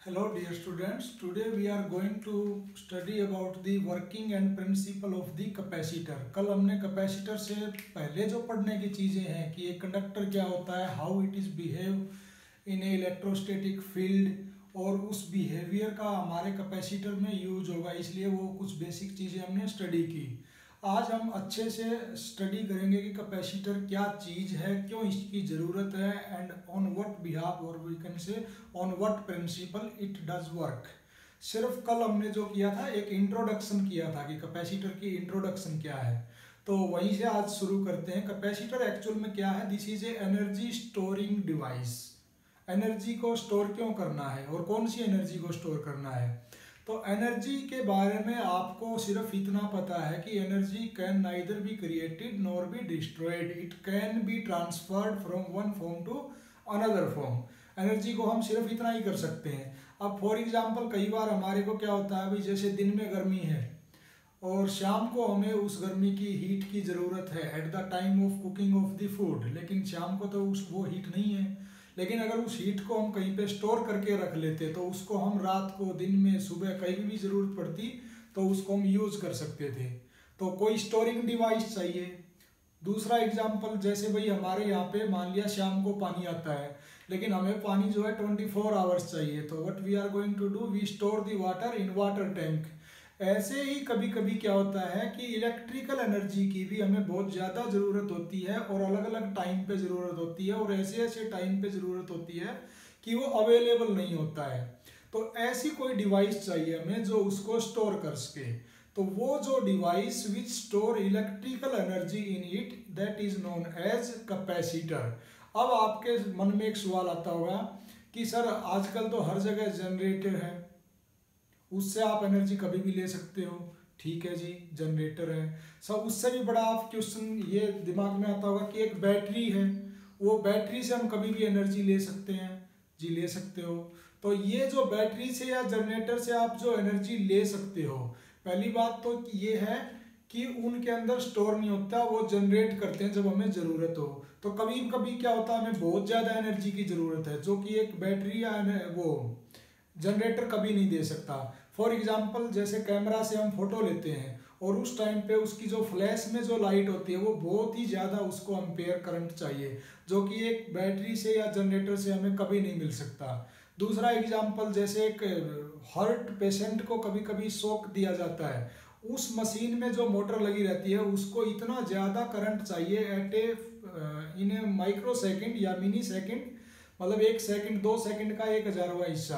Hello dear students, today we are going to study about the working and principle of the capacitor। कल हमने capacitor से पहले जो पढ़ने की चीज़ें हैं कि एक कंडक्टर क्या होता है, how it is behave in a electrostatic field, और उस बिहेवियर का हमारे कैपेसिटर में यूज होगा, इसलिए वो कुछ बेसिक चीज़ें हमने स्टडी की। आज हम अच्छे से स्टडी करेंगे कि कैपेसिटर क्या चीज़ है, क्यों इसकी ज़रूरत है, एंड ऑन व्हाट बिहाफ और we can say on what principle it does work. सिर्फ कल हमने जो किया था एक इंट्रोडक्शन किया था कि कैपेसिटर की इंट्रोडक्शन क्या है, तो वहीं से आज शुरू करते हैं। कैपेसिटर एक्चुअल में क्या है? This is a energy storing device. Energy को स्टोर क्यों करना है और कौन सी एनर्जी को स्टोर करना है? तो एनर्जी के बारे में आपको सिर्फ इतना पता है कि energy can neither be created nor be destroyed, it can be transferred from one form to another form. Energy को हम सिर्फ इतना ही कर सकते हैं। अब फॉर एग्जांपल कई बार हमारे को क्या होता है, भाई जैसे दिन में गर्मी है और शाम को हमें उस गर्मी की हीट की ज़रूरत है at the time of cooking of the food, लेकिन शाम को तो वो हीट नहीं है। लेकिन अगर उस हीट को हम कहीं पे स्टोर करके रख लेते तो उसको हम रात को, दिन में, सुबह कहीं भी ज़रूरत पड़ती तो उसको हम यूज़ कर सकते थे। तो कोई स्टोरिंग डिवाइस चाहिए। दूसरा एग्जांपल, जैसे भाई हमारे यहाँ पे मान लिया शाम को पानी आता है, लेकिन हमें पानी जो है 24 आवर्स चाहिए, तो what we are going to do, we store the water in water tank. ऐसे ही कभी कभी क्या होता है कि इलेक्ट्रिकल एनर्जी की भी हमें बहुत ज़्यादा ज़रूरत होती है और अलग अलग टाइम पे ज़रूरत होती है, और ऐसे ऐसे टाइम पे ज़रूरत होती है कि वो अवेलेबल नहीं होता है। तो ऐसी कोई डिवाइस चाहिए हमें जो उसको स्टोर कर सके। तो वो जो device which store electrical energy in it, that is known as capacitor. अब आपके मन में एक सवाल आता होगा कि सर आजकल तो हर जगह जनरेटर है, उससे आप एनर्जी कभी भी ले सकते हो। ठीक है जी, जनरेटर है। सब उससे भी बड़ा आप क्वेश्चन ये दिमाग में आता होगा कि एक बैटरी है, वो बैटरी से हम कभी भी एनर्जी ले सकते हैं। जी ले सकते हो। तो ये जो बैटरी से या जनरेटर से आप जो एनर्जी ले सकते हो, पहली बात तो ये है कि उनके अंदर स्टोर नहीं होता, वो जनरेट करते हैं जब हमें ज़रूरत हो। तो कभी कभी क्या होता है, हमें बहुत ज़्यादा एनर्जी की ज़रूरत है जो कि एक बैटरी या वो जनरेटर कभी नहीं दे सकता। फॉर एग्जाम्पल जैसे कैमरा से हम फोटो लेते हैं और उस टाइम पे उसकी जो फ्लैश में जो लाइट होती है वो बहुत ही ज़्यादा उसको एम्पेयर करंट चाहिए, जो कि एक बैटरी से या जनरेटर से हमें कभी नहीं मिल सकता। दूसरा एग्जाम्पल, जैसे एक हार्ट पेशेंट को कभी कभी शॉक दिया जाता है, उस मशीन में जो मोटर लगी रहती है उसको इतना ज़्यादा करंट चाहिए at a in a micro second या मिनी सेकेंड, मतलब 1 सेकेंड 2 सेकेंड का 1,000वां हिस्सा,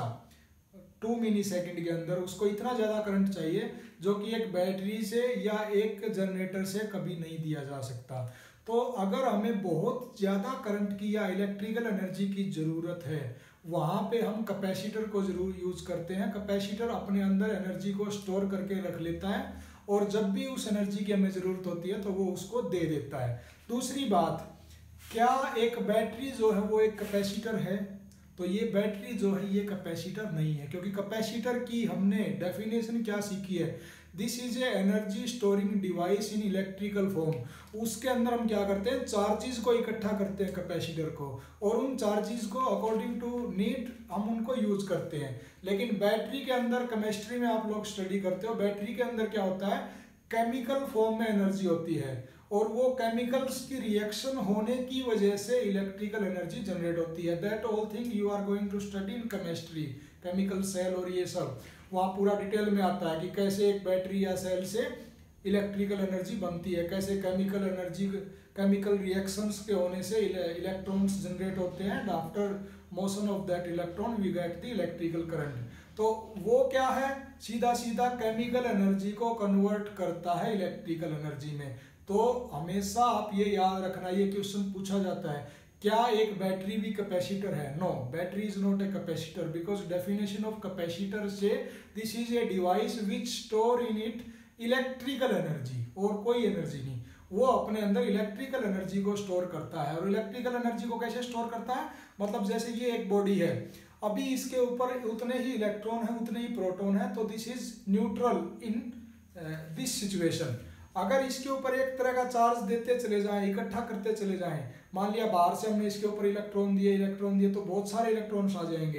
2 मिनी सेकेंड के अंदर उसको इतना ज़्यादा करंट चाहिए जो कि एक बैटरी से या एक जनरेटर से कभी नहीं दिया जा सकता। तो अगर हमें बहुत ज़्यादा करंट की या इलेक्ट्रिकल एनर्जी की ज़रूरत है, वहाँ पे हम कैपेसिटर को ज़रूर यूज़ करते हैं। कैपेसिटर अपने अंदर एनर्जी को स्टोर करके रख लेता है और जब भी उस एनर्जी की हमें ज़रूरत होती है तो वो उसको दे देता है। दूसरी बात, क्या एक बैटरी जो है वो एक कैपेसिटर है? तो ये बैटरी जो है ये कैपेसिटर नहीं है, क्योंकि कैपेसिटर की हमने डेफिनेशन क्या सीखी है, this is a energy storing device in electrical form. उसके अंदर हम क्या करते हैं, चार्जेस को इकट्ठा करते हैं कैपेसिटर को, और उन चार्जेस को अकॉर्डिंग टू नीड हम उनको यूज करते हैं। लेकिन बैटरी के अंदर, केमिस्ट्री में आप लोग स्टडी करते हो, बैटरी के अंदर क्या होता है, केमिकल फॉर्म में एनर्जी होती है, और वो केमिकल्स की रिएक्शन होने की वजह से इलेक्ट्रिकल एनर्जी जनरेट होती है। That all thing you are going to study in chemistry, chemical cell और ये सब वहाँ पूरा डिटेल में आता है कि कैसे एक बैटरी या सेल से इलेक्ट्रिकल एनर्जी बनती है, कैसे केमिकल एनर्जी, केमिकल रिएक्शंस के होने से इलेक्ट्रॉन्स जनरेट होते हैं, and after motion of that electron we get the electrical current. तो वो क्या है, सीधा सीधा केमिकल एनर्जी को कन्वर्ट करता है इलेक्ट्रिकल एनर्जी में। तो हमेशा आप ये याद रखना, ये क्वेश्चन पूछा जाता है, क्या एक बैटरी भी कैपेसिटर है? No, battery is not a capacitor, because definition of capacitor से this is a device which store in it electrical energy, और कोई एनर्जी नहीं, वो अपने अंदर इलेक्ट्रिकल एनर्जी को स्टोर करता है। और इलेक्ट्रिकल एनर्जी को कैसे स्टोर करता है, मतलब जैसे ये एक बॉडी है, अभी इसके ऊपर उतने ही इलेक्ट्रॉन है, उतने ही प्रोटॉन है, तो this is neutral in this situation. अगर इसके ऊपर एक तरह का चार्ज देते चले जाएं, इकट्ठा करते चले जाएं, मान लिया बाहर से हमने इसके ऊपर इलेक्ट्रॉन दिए तो बहुत सारे इलेक्ट्रॉन्स आ जाएंगे,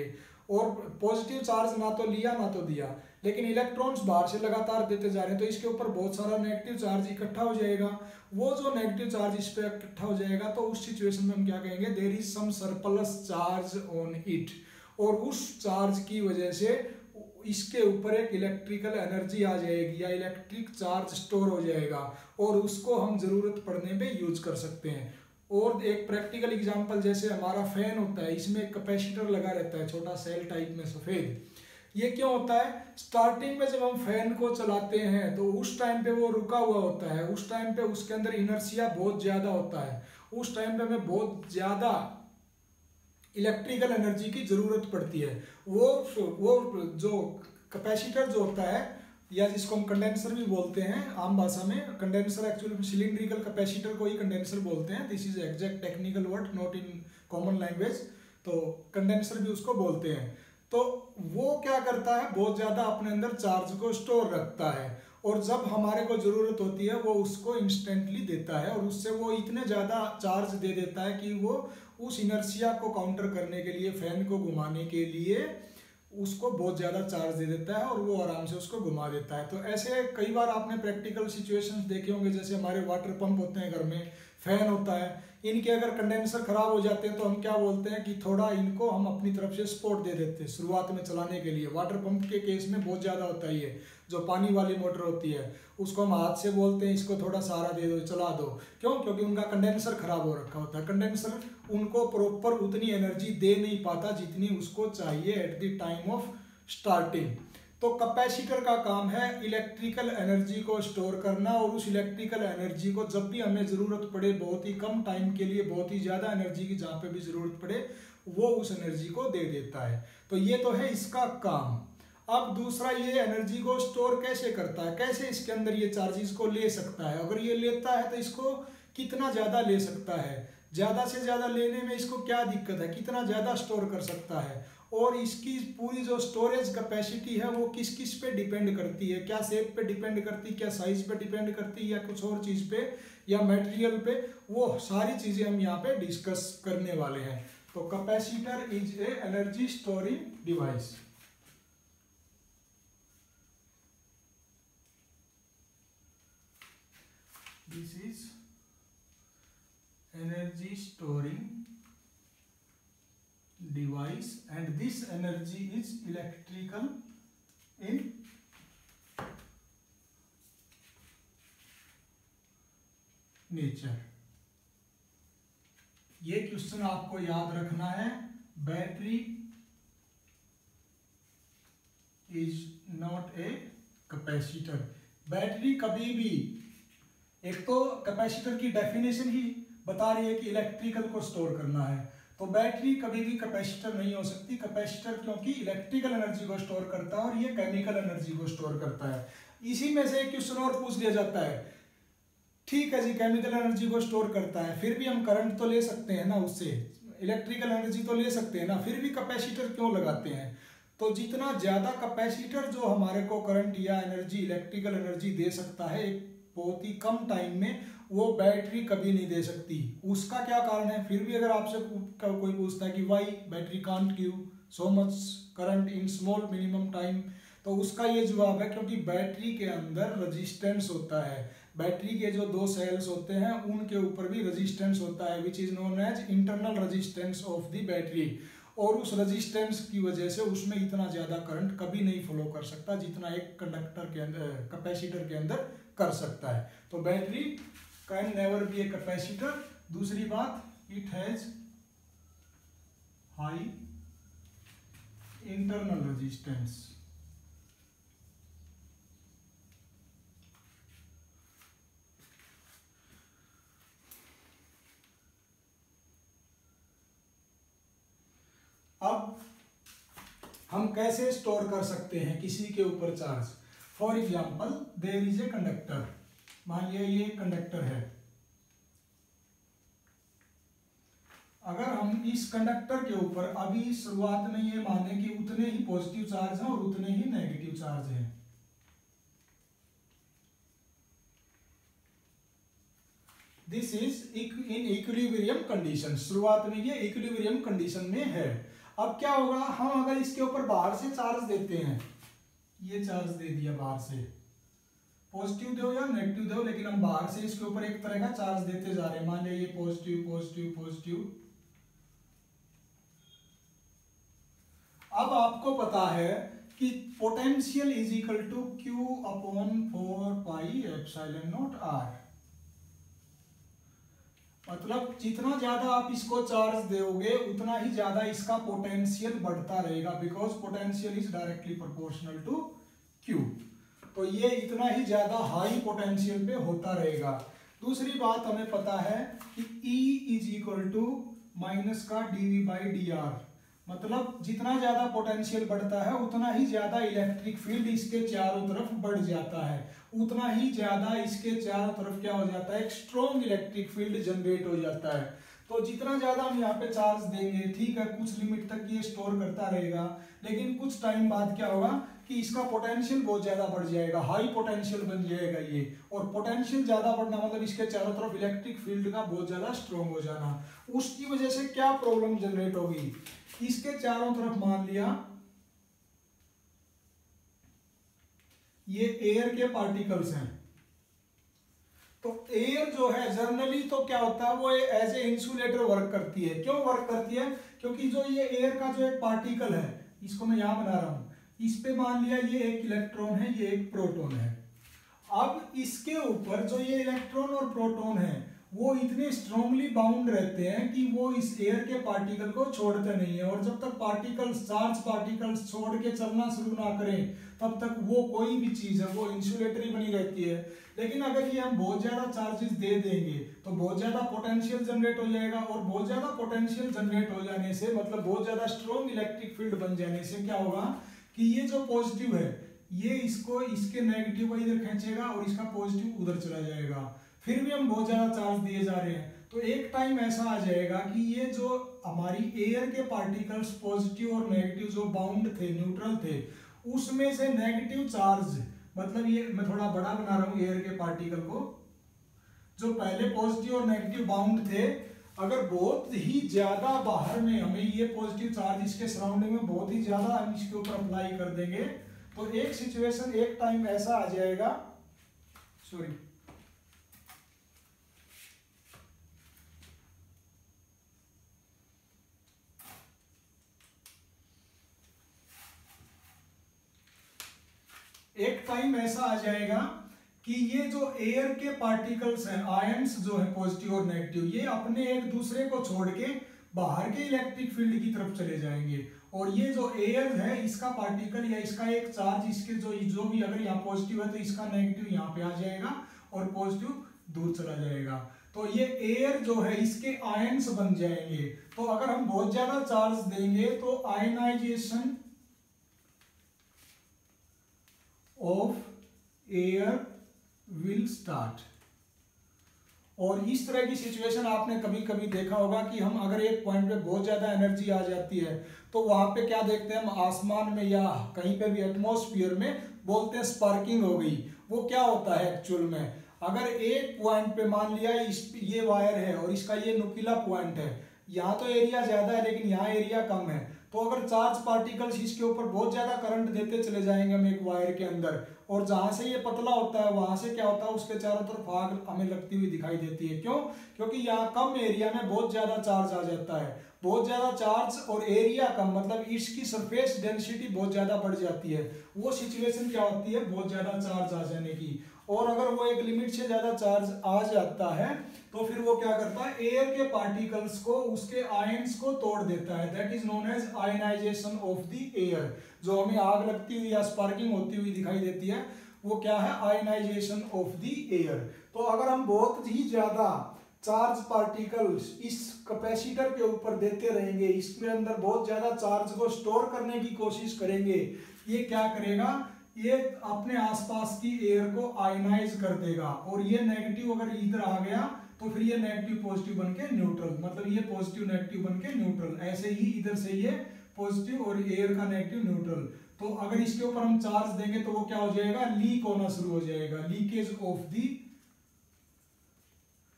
और पॉजिटिव चार्ज ना तो लिया ना तो दिया, लेकिन इलेक्ट्रॉन्स बाहर से लगातार देते जा रहे हैं, तो इसके ऊपर बहुत सारा नेगेटिव चार्ज इकट्ठा हो जाएगा। वो जो नेगेटिव चार्ज इस पे इकट्ठा हो जाएगा तो उस सिचुएशन में हम क्या कहेंगे, there is some surplus charge on it, और उस चार्ज की वजह से इसके ऊपर एक इलेक्ट्रिकल एनर्जी आ जाएगी या इलेक्ट्रिक चार्ज स्टोर हो जाएगा, और उसको हम जरूरत पड़ने पे यूज कर सकते हैं। और एक प्रैक्टिकल एग्जांपल, जैसे हमारा फैन होता है, इसमें एक कैपेसिटर लगा रहता है छोटा सेल टाइप में सफेद। ये क्यों होता है, स्टार्टिंग में जब हम फैन को चलाते हैं तो उस टाइम पे वो रुका हुआ होता है, उस टाइम पे उसके अंदर इनर्शिया बहुत ज्यादा होता है, उस टाइम पे हमें बहुत ज्यादा इलेक्ट्रिकल एनर्जी की जरूरत पड़ती है। वो जो कैपेसिटर जो होता है, या जिसको हम कंडेंसर भी बोलते हैं आम भाषा में, कंडेंसर एक्चुअली सिलिंड्रिकल कैपेसिटर को ही कंडेंसर बोलते हैं, this is exact technical word not in common language, तो कंडेंसर भी उसको बोलते हैं। तो वो क्या करता है, बहुत ज्यादा अपने अंदर चार्ज को स्टोर रखता है, और जब हमारे को जरूरत होती है वो उसको इंस्टेंटली देता है, और उससे वो इतने ज्यादा चार्ज दे देता है कि वो उस इनर्शिया को काउंटर करने के लिए, फैन को घुमाने के लिए उसको बहुत ज़्यादा चार्ज दे देता है और वो आराम से उसको घुमा देता है। तो ऐसे कई बार आपने प्रैक्टिकल सिचुएशंस देखे होंगे, जैसे हमारे वाटर पंप होते हैं घर में, फैन होता है, इनके अगर कंडेंसर खराब हो जाते हैं तो हम क्या बोलते हैं कि थोड़ा इनको हम अपनी तरफ से सपोर्ट दे देते हैं शुरुआत में चलाने के लिए। वाटर पंप के केस में बहुत ज़्यादा होता है, ये जो पानी वाली मोटर होती है उसको हम हाथ से बोलते हैं इसको थोड़ा सहारा दे दो, चला दो। क्यों? क्योंकि उनका कंडेंसर खराब हो रखा होता है, कंडेंसर उनको प्रॉपर उतनी एनर्जी दे नहीं पाता जितनी उसको चाहिए at the time of starting. तो कैपेसिटर का काम है इलेक्ट्रिकल एनर्जी को स्टोर करना, और उस इलेक्ट्रिकल एनर्जी को जब भी हमें जरूरत पड़े, बहुत ही कम टाइम के लिए, बहुत ही ज्यादा एनर्जी की जहां पे भी जरूरत पड़े, वो उस एनर्जी को दे देता है। तो ये तो है इसका काम। अब दूसरा, ये एनर्जी को स्टोर कैसे करता है, कैसे इसके अंदर ये चार्जेस को ले सकता है। अगर ये लेता है तो इसको कितना ज्यादा ले सकता है, ज्यादा से ज्यादा लेने में इसको क्या दिक्कत है, कितना ज्यादा स्टोर कर सकता है, और इसकी पूरी जो स्टोरेज कैपेसिटी है वो किस किस पे डिपेंड करती है, क्या शेप पे डिपेंड करती है, क्या साइज पे डिपेंड करती है, या कुछ और चीज पे, या मटेरियल पे, वो सारी चीजें हम यहाँ पे डिस्कस करने वाले हैं। तो capacitor is a energy storing device. This is energy storing device and this energy is electrical in nature। ये क्वेश्चन आपको याद रखना है, battery is not a capacitor. Battery कभी भी, एक तो कैपेसिटर की डेफिनेशन ही बता रही है कि इलेक्ट्रिकल को स्टोर करना है, तो बैटरी कभी भी कैपेसिटर नहीं हो सकती। कैपेसिटर क्योंकि इलेक्ट्रिकल एनर्जी को स्टोर करता है और ये केमिकल एनर्जी को स्टोर करता है। इसी में से एक क्वेश्चन और पूछ लिया जाता है, ठीक है जी केमिकल एनर्जी को स्टोर करता है, फिर भी हम करंट तो ले सकते हैं ना, उससे इलेक्ट्रिकल एनर्जी तो ले सकते हैं ना, फिर भी कैपेसिटर क्यों लगाते हैं। तो जितना ज्यादा कैपेसिटर जो हमारे को करंट या एनर्जी, इलेक्ट्रिकल एनर्जी दे सकता है एक बहुत ही कम टाइम में, वो बैटरी कभी नहीं दे सकती। उसका क्या कारण है, फिर भी अगर आपसे कोई पूछता है कि why battery can't give so much current in small minimum time, तो उसका ये जवाब है क्योंकि बैटरी के अंदर रेजिस्टेंस होता है। बैटरी के जो दो सेल्स होते हैं उनके ऊपर भी रेजिस्टेंस होता है, which is known as internal resistance of the battery, और उस रेजिस्टेंस की वजह से उसमें इतना ज्यादा करंट कभी नहीं फ्लो कर सकता जितना एक कंडक्टर के अंदर, कैपेसिटर के अंदर कर सकता है। तो battery can never be a capacitor. दूसरी बात, it has high internal resistance. अब हम कैसे स्टोर कर सकते हैं किसी के ऊपर charge. For example there is a conductor, मान लिया ये कंडक्टर है, अगर हम इस कंडक्टर के ऊपर अभी शुरुआत में ये माने कि उतने ही पॉजिटिव चार्ज हैं और उतने ही नेगेटिव चार्ज हैं, this is in equilibrium condition, शुरुआत में ये इक्विलिब्रियम कंडीशन में है। अब क्या होगा, हम अगर इसके ऊपर बाहर से चार्ज देते हैं, ये चार्ज दे दिया बाहर से, पॉजिटिव दो या नेगेटिव दो, लेकिन हम बाहर से इसके ऊपर एक तरह का चार्ज देते जा रहे हैं, मान लिया ये पॉजिटिव पॉजिटिव पॉजिटिव। अब आपको पता है कि potential is equal to Q upon 4 pi epsilon naught R। मतलब जितना ज्यादा आप इसको चार्ज दोगे उतना ही ज्यादा इसका पोटेंशियल बढ़ता रहेगा, because potential is directly proportional to Q। तो ये इतना ही ज्यादा हाई पोटेंशियल पे होता रहेगा। दूसरी बात हमें पता है कि E is equal to minus का dV बाई dr। मतलब जितना ज्यादा पोटेंशियल बढ़ता है उतना ही ज्यादा इलेक्ट्रिक फील्ड इसके चारों तरफ बढ़ जाता है, उतना ही ज्यादा इसके चारों तरफ क्या हो जाता है, एक स्ट्रॉन्ग इलेक्ट्रिक फील्ड जनरेट हो जाता है। तो जितना ज्यादा हम यहाँ पे चार्ज देंगे, ठीक है, कुछ लिमिट तक ये स्टोर करता रहेगा, लेकिन कुछ टाइम बाद क्या होगा कि इसका पोटेंशियल बहुत ज्यादा बढ़ जाएगा, हाई पोटेंशियल बन जाएगा ये। और पोटेंशियल ज्यादा बढ़ना मतलब इसके चारों तरफ इलेक्ट्रिक फील्ड का बहुत ज्यादा स्ट्रॉन्ग हो जाना। उसकी वजह से क्या प्रॉब्लम जनरेट होगी, इसके चारों तरफ मान लिया ये एयर के पार्टिकल्स हैं, तो एयर जो है जनरली तो क्या होता है, वो एज ए इंसुलेटर वर्क करती है। क्यों वर्क करती है, क्योंकि जो ये एयर का जो एक पार्टिकल है, इसको मैं यहां बना रहा हूं, इस पे मान लिया ये एक इलेक्ट्रॉन है, ये एक प्रोटॉन है। अब इसके ऊपर जो ये इलेक्ट्रॉन और प्रोटॉन है वो इतने स्ट्रांगली बाउंड रहते हैं कि वो इस एयर के पार्टिकल को छोड़ते नहीं है, और जब तक पार्टिकल्स, चार्ज पार्टिकल्स छोड़ के चलना शुरू ना करें तब तक वो कोई भी चीज है वो इंसुलेटरी बनी रहती है। लेकिन अगर ये हम बहुत ज्यादा चार्जेस दे देंगे तो बहुत ज्यादा पोटेंशियल जनरेट हो जाएगा, और बहुत ज्यादा पोटेंशियल जनरेट हो जाने से मतलब बहुत ज्यादा स्ट्रॉन्ग इलेक्ट्रिक फील्ड बन जाने से क्या होगा कि ये जो पॉजिटिव है ये इसको, इसके नेगेटिव को इधर खींचेगा और इसका पॉजिटिव उधर चला जाएगा। फिर भी हम बहुत ज्यादा चार्ज दिए जा रहे हैं, तो एक टाइम ऐसा आ जाएगा कि ये जो हमारी एयर के पार्टिकल्स पॉजिटिव और नेगेटिव जो बाउंड थे, न्यूट्रल थे, उसमें से नेगेटिव चार्ज, मतलब ये मैं थोड़ा बड़ा बना रहा हूं एयर के पार्टिकल को, जो पहले पॉजिटिव और नेगेटिव बाउंड थे, अगर बहुत ही ज्यादा बाहर में हमें ये पॉजिटिव चार्ज इसके सराउंडिंग में बहुत ही ज्यादा हम इसके ऊपर अप्लाई कर देंगे, तो एक सिचुएशन, एक टाइम ऐसा आ जाएगा, सॉरी, एक टाइम ऐसा आ जाएगा कि ये जो एयर के पार्टिकल्स हैं, आयंस जो है पॉजिटिव और नेगेटिव, ये अपने एक दूसरे को छोड़ के बाहर के इलेक्ट्रिक फील्ड की तरफ चले जाएंगे, और ये जो एयर है इसका पार्टिकल या इसका एक चार्ज, इसके जो भी अगर यहाँ पॉजिटिव है तो इसका नेगेटिव यहाँ पे आ जाएगा और पॉजिटिव दूर चला जाएगा। तो ये एयर जो है इसके आयंस बन जाएंगे। तो अगर हम बहुत ज्यादा चार्ज देंगे तो ionization of air will start. और इस तरह की सिचुएशन आपने कभी कभी देखा होगा कि हम अगर एक पॉइंट पे बहुत ज्यादा एनर्जी आ जाती है तो वहां पे क्या देखते हैं हम, आसमान में या कहीं पे भी एटमॉस्फेयर में बोलते हैं स्पार्किंग हो गई। वो क्या होता है एक्चुअल में, अगर एक पॉइंट पे मान लिया ये वायर है और इसका ये नुकीला पॉइंट है, यहाँ तो एरिया ज्यादा है लेकिन यहाँ एरिया कम है, तो अगर चार्ज पार्टिकल्स इसके ऊपर बहुत ज्यादा करंट देते चले जाएंगे हम एक वायर के अंदर, और जहां से ये पतला होता है वहां से क्या होता है उसके चारों तरफ आग हमें लगती हुई दिखाई देती है। क्यों? क्योंकि यहाँ कम एरिया में बहुत ज्यादा चार्ज आ जाता है, बहुत ज्यादा चार्ज और एरिया कम, मतलब इसकी सरफेस डेंसिटी बहुत ज्यादा बढ़ जाती है। वो सिचुएशन क्या होती है बहुत ज्यादा चार्ज आ जाने की, और अगर वो एक लिमिट से ज्यादा चार्ज आ जाता है तो फिर वो क्या करता है, एयर के पार्टिकल्स को, उसके आयंस को तोड़ देता है। That is known as ionization of the air. जो हमें आग लगती हुई या स्पार्किंग होती हुई दिखाई देती है वो क्या है, आयनाइजेशन ऑफ द एयर। तो अगर हम बहुत ही ज्यादा चार्ज पार्टिकल्स इस कैपेसिटर के ऊपर देते रहेंगे, इसके अंदर बहुत ज्यादा चार्ज को स्टोर करने की कोशिश करेंगे, ये क्या करेगा, ये अपने आसपास की एयर को आयनाइज कर देगा, और ये नेगेटिव अगर इधर आ गया तो फिर ये नेगेटिव पॉजिटिव बन के न्यूट्रल, मतलब ये पॉजिटिव नेगेटिव बन के न्यूट्रल, ऐसे ही इधर से ये पॉजिटिव और एयर का नेगेटिव न्यूट्रल। तो अगर इसके ऊपर हम चार्ज देंगे तो वो क्या हो जाएगा, लीक होना शुरू हो जाएगा, leakage of the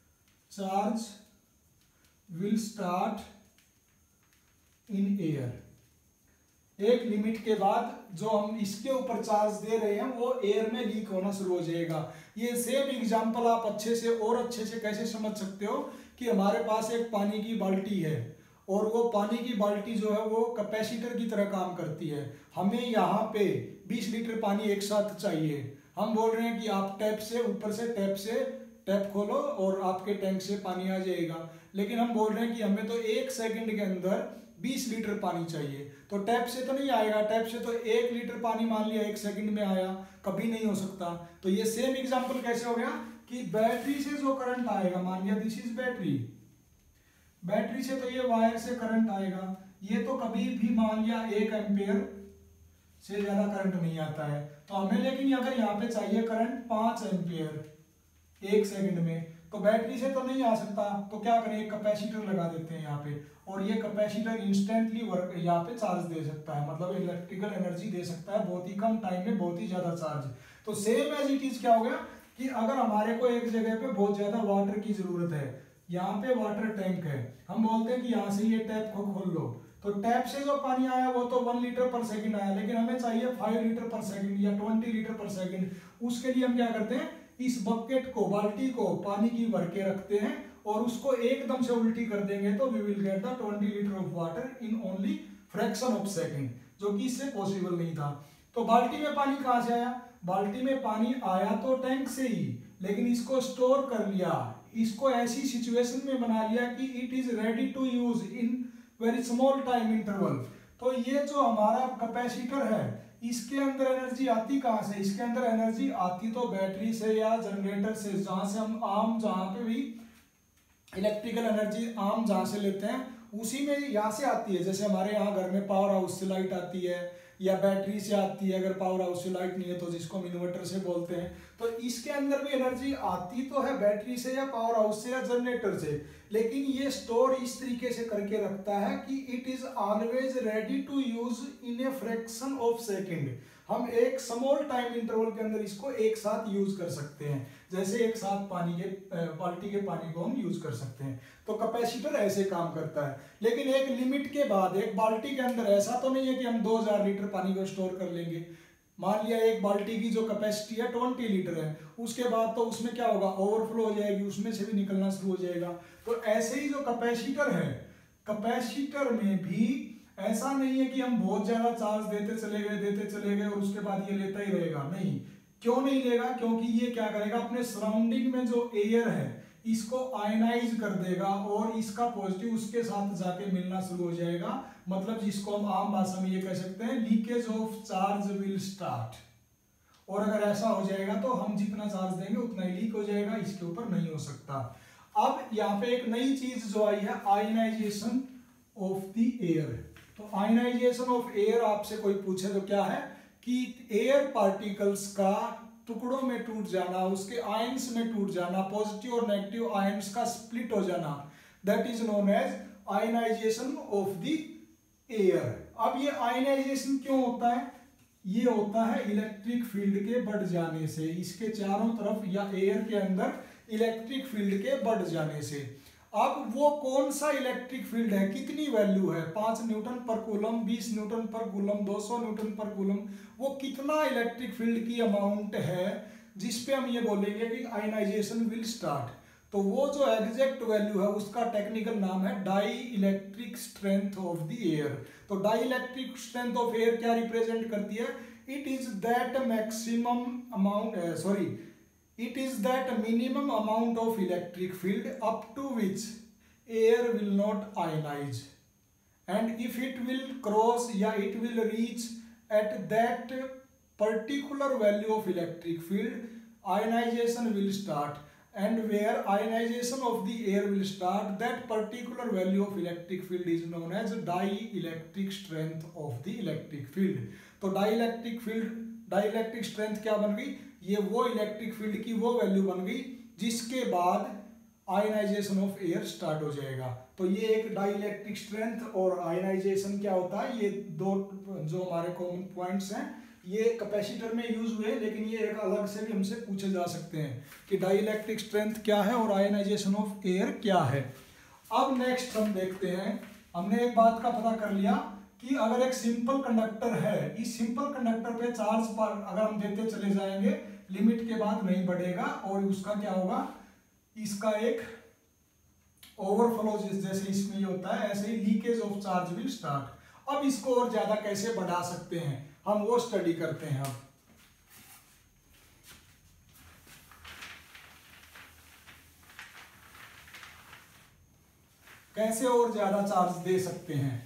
charge will start in air. एक लिमिट के बाद जो हम इसके ऊपर चार्ज दे रहे हैं वो एयर में लीक होना शुरू हो जाएगा। ये सेम एग्जांपल आप अच्छे से कैसे समझ सकते हो कि हमारे पास एक पानी की बाल्टी है और वो पानी की बाल्टी जो है वो कैपेसिटर की तरह काम करती है। हमें यहाँ पे 20 लीटर पानी एक साथ चाहिए। हम बोल रहे हैं कि आप टैप से ऊपर से टैप खोलो और आपके टैंक से पानी आ जाएगा, लेकिन हम बोल रहे हैं कि हमें तो 1 सेकंड के अंदर 20 लीटर पानी चाहिए। तो टैप से तो नहीं आएगा, टैप से तो 1 लीटर पानी मान लिया 1 सेकंड में आया, कभी नहीं हो सकता। तो ये सेम एग्जांपल कैसे हो गया कि बैटरी से जो करंट आएगा, मान लिया दिस इज बैटरी से तो ये वायर से करंट आएगा, ये तो कभी भी मान लिया 1 एम्पियर से ज्यादा करंट नहीं आता है। तो हमें लेकिन अगर यहाँ पे चाहिए करंट 5 एम्पियर 1 सेकंड में, तो बैटरी से तो नहीं आ सकता। तो क्या करें, एक कैपेसिटर लगा देते हैं यहाँ पे, और ये कैपेसिटर इंस्टेंटली वर्क यहाँ पे चार्ज दे सकता है, मतलब इलेक्ट्रिकल एनर्जी दे सकता है बहुत ही कम टाइम में, बहुत ही ज्यादा चार्ज। तो सेम एज इट इज क्या हो गया कि अगर हमारे को एक जगह पे बहुत ज्यादा वाटर की जरूरत है, यहाँ पे वाटर टैंक है, हम बोलते हैं कि यहाँ से ये टैप को खोल लो, तो टैप से जो पानी आया वो तो 1 लीटर पर सेकंड आया, लेकिन हमें चाहिए 5 लीटर पर सेकंड या 20 लीटर पर सेकंड। उसके लिए हम क्या करते हैं, इस बकेट को, बाल्टी को पानी की भर के रखते हैं और उसको एकदम से उल्टी कर देंगे तो we will get the 20 litre of water in only fraction of second, जो कि इससे पॉसिबल नहीं था। तो बाल्टी में पानी कहां से आया, बाल्टी में पानी आया तो टैंक से ही, लेकिन इसको स्टोर कर लिया, इसको ऐसी सिचुएशन में बना लिया कि it is ready to use in very small time interval. तो ये जो हमारा कैपेसिटर है इसके अंदर एनर्जी आती कहां से, इसके अंदर एनर्जी आती तो बैटरी से या जनरेटर से, जहां से हम आम जहां पे भी इलेक्ट्रिकल एनर्जी आम जहां से लेते हैं उसी में यहाँ से आती है। जैसे हमारे यहाँ घर में पावर हाउस से लाइट आती है या बैटरी से आती है, अगर पावर हाउस से लाइट नहीं है तो जिसको हम इन्वर्टर से बोलते हैं। तो इसके अंदर भी एनर्जी आती तो है बैटरी से या पावर हाउस से या जनरेटर से, लेकिन ये स्टोर इस तरीके से करके रखता है कि it is always ready to use in a fraction of second. हम एक स्मॉल टाइम इंटरवल के अंदर इसको एक साथ यूज कर सकते हैं, जैसे एक साथ पानी के बाल्टी के पानी को हम यूज कर सकते हैं। तो कैपेसिटर ऐसे काम करता है, लेकिन एक लिमिट के बाद एक बाल्टी के अंदर ऐसा तो नहीं है कि हम 2000 लीटर पानी को स्टोर कर लेंगे। मान लिया एक बाल्टी की जो कैपेसिटी है 20 लीटर है, उसके बाद तो उसमें क्या होगा, ओवरफ्लो हो जाएगी, उसमें से भी निकलना शुरू हो जाएगा। तो ऐसे ही जो कैपेसिटर है, कैपेसिटर में भी ऐसा नहीं है कि हम बहुत ज्यादा चार्ज देते चले गए और उसके बाद ये लेता ही रहेगा, नहीं। क्यों नहीं लेगा, क्योंकि ये क्या करेगा, अपने सराउंडिंग में जो एयर है इसको आयनाइज कर देगा और इसका पॉजिटिव उसके साथ जाके मिलना शुरू हो जाएगा। मतलब जिसको हम आम भाषा में ये कह सकते हैं, leakage of charge will start. और अगर ऐसा हो जाएगा तो हम जितना चार्ज देंगे उतना ही लीक हो जाएगा, इसके ऊपर नहीं हो सकता। अब यहाँ पे एक नई चीज जो आई है, आयनाइजेशन ऑफ द एयर। तो आयनाइजेशन ऑफ एयर आपसे कोई पूछे तो क्या है कि एयर पार्टिकल्स का टुकड़ों में टूट जाना, उसके आयंस में टूट जाना, पॉजिटिव और नेगेटिव आयंस का स्प्लिट हो जाना, that is known as ionization of the air. अब ये आयनाइजेशन क्यों होता है, ये होता है इलेक्ट्रिक फील्ड के बढ़ जाने से, इसके चारों तरफ या एयर के अंदर इलेक्ट्रिक फील्ड के बढ़ जाने से। अब वो कौन सा इलेक्ट्रिक फील्ड है, कितनी वैल्यू है, 5 newton per coulomb, 20 newton per coulomb, 200 newton per coulomb, वो कितना इलेक्ट्रिक फील्ड की अमाउंट है जिसपे हम ये बोलेंगे कि आयनाइजेशन विल स्टार्ट। तो वो जो एग्जैक्ट वैल्यू है उसका टेक्निकल नाम है dielectric strength of the air. तो dielectric strength of air क्या रिप्रेजेंट करती है, it is that maximum amount it is that minimum amount of electric field up to which air will not ionize, and if it will cross it will reach at that particular value of electric field, ionization will start, and where ionization of the air will start, that particular value of electric field is known as dielectric strength of the electric field। तो dielectric strength क्या बन गई, ये वो electric field की वो value बन गई जिसके बाद आयनाइजेशन ऑफ एयर स्टार्ट हो जाएगा। तो ये एक डाइलेक्ट्रिक स्ट्रेंथ और आयनाइजेशन क्या होता है, ये दो जो हमारे कॉमन पॉइंट्स हैं, ये कैपेसिटर में यूज हुए, लेकिन ये एक अलग से भी हमसे पूछे जा सकते हैं कि डाइलेक्ट्रिक स्ट्रेंथ क्या है और आयनाइजेशन ऑफ एयर क्या है। अब नेक्स्ट हम देखते हैं, हमने एक बात का पता कर लिया कि अगर एक सिंपल कंडक्टर है, इस सिंपल कंडक्टर पे चार्ज पर अगर हम देते चले जाएंगे, लिमिट के बाद नहीं बढ़ेगा और उसका क्या होगा, इसका एक ओवरफ्लो जैसे इसमें ये होता है, ऐसे ही leakage of charge will start. अब इसको और ज्यादा कैसे बढ़ा सकते हैं, हम वो स्टडी करते हैं। अब कैसे और ज्यादा चार्ज दे सकते हैं।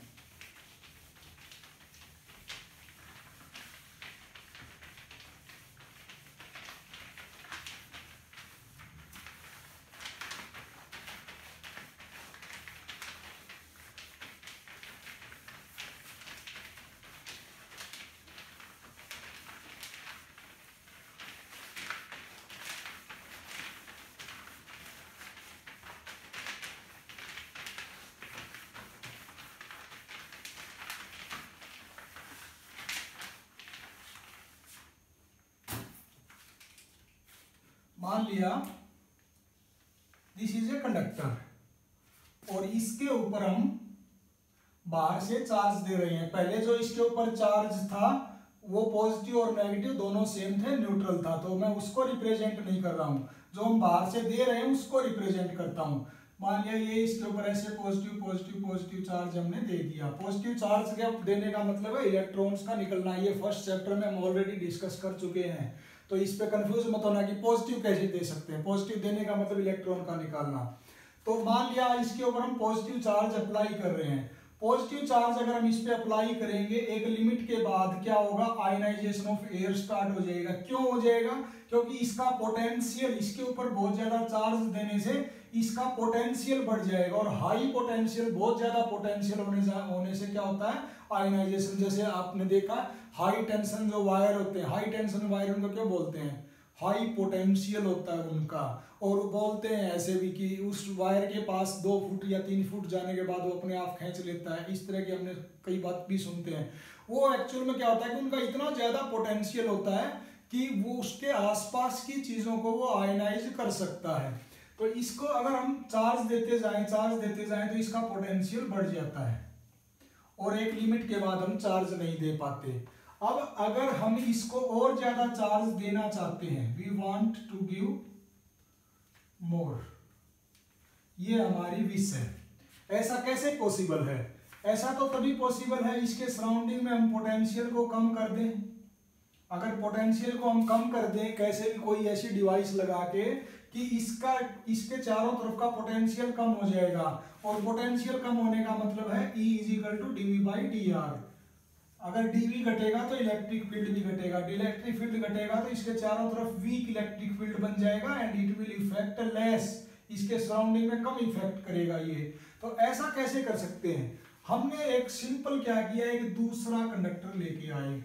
मान लिया दिस इज ए कंडक्टर और इसके ऊपर हम बाहर से चार्ज दे रहे हैं। पहले जो इसके ऊपर चार्ज था वो पॉजिटिव और नेगेटिव दोनों सेम थे, न्यूट्रल था, तो मैं उसको रिप्रेजेंट नहीं कर रहा हूं, जो हम बाहर से दे रहे हैं उसको रिप्रेजेंट करता हूं। मान लिया ये इसके ऊपर ऐसे पॉजिटिव पॉजिटिव पॉजिटिव चार्ज हमने दे दिया। पॉजिटिव चार्ज के देने का मतलब है इलेक्ट्रॉन्स का निकलना। ये फर्स्ट चैप्टर में हम ऑलरेडी डिस्कस कर चुके हैं, तो इस पे कंफ्यूज मत होना कि पॉजिटिव कैसे दे सकते हैं। पॉजिटिव देने का मतलब इलेक्ट्रॉन का निकालना। तो मान लिया इसके ऊपर हम पॉजिटिव चार्ज अप्लाई कर रहे हैं। पॉजिटिव चार्ज अगर हम इस पे अप्लाई करेंगे, एक लिमिट के बाद क्या होगा, आयनाइजेशन ऑफ एयर स्टार्ट हो जाएगा। क्यों हो जाएगा, क्योंकि इसका पोटेंशियल, इसके ऊपर बहुत ज्यादा चार्ज देने से इसका पोटेंशियल बढ़ जाएगा, और हाई पोटेंशियल, बहुत ज्यादा पोटेंशियल होने से क्या होता है, आयनाइजेशन। जैसे आपने देखा हाई टेंशन जो वायर होते हैं, हाई टेंशन वायर उनको क्यों बोलते हैं, हाई पोटेंशियल होता है उनका। और बोलते हैं ऐसे भी कि उस वायर के पास 2 फुट या 3 फुट जाने के बाद वो अपने आप खींच लेता है। इस तरह की हमने कई बात भी सुनते हैं। वो एक्चुअल में क्या होता है कि उनका इतना ज्यादा पोटेंशियल होता है कि वो उसके आसपास की चीजों को वो आयनाइज कर सकता है। तो इसको अगर हम चार्ज देते जाएं तो इसका पोटेंशियल बढ़ जाता है और एक लिमिट के बाद हम चार्ज नहीं दे पाते। अब अगर हम इसको और ज्यादा चार्ज देना चाहते हैं, we want to give more, ये हमारी विश है। ऐसा कैसे पॉसिबल है, ऐसा तो तभी पॉसिबल है इसके सराउंडिंग में हम पोटेंशियल को कम कर दें। अगर पोटेंशियल को हम कम कर दें कैसे भी, कोई ऐसी डिवाइस लगा के कि इसके चारों तरफ का पोटेंशियल कम हो जाएगा, और पोटेंशियल कम होने का मतलब है E = dV/dr। अगर dV घटेगा तो इलेक्ट्रिक फील्ड भी घटेगा, इलेक्ट्रिक फील्ड घटेगा तो इसके चारों तरफ वीक इलेक्ट्रिक फील्ड बन जाएगा, and it will effect less, इसके सराउंडिंग में कम इफेक्ट करेगा ये। तो ऐसा कैसे कर सकते हैं, हमने एक सिंपल क्या किया, एक दूसरा कंडक्टर लेके आए।